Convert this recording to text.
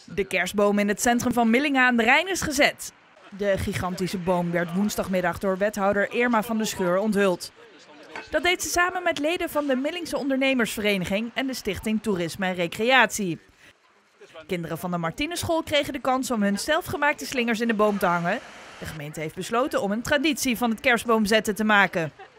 De kerstboom in het centrum van Millingen aan de Rijn is gezet. De gigantische boom werd woensdagmiddag door wethouder Irma van de Scheur onthuld. Dat deed ze samen met leden van de Millingse ondernemersvereniging en de stichting Toerisme en Recreatie. Kinderen van de Martinuschool kregen de kans om hun zelfgemaakte slingers in de boom te hangen. De gemeente heeft besloten om een traditie van het kerstboomzetten te maken.